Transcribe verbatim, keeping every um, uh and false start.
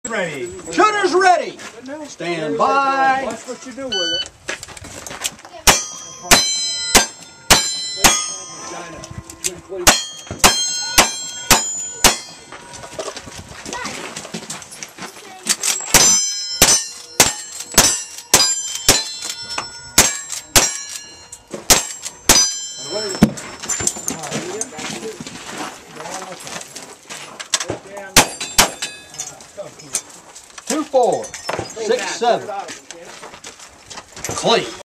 Ready. Shooter's ready. Stand by. Watch what you do with it. Two, four, six, seven. Clean.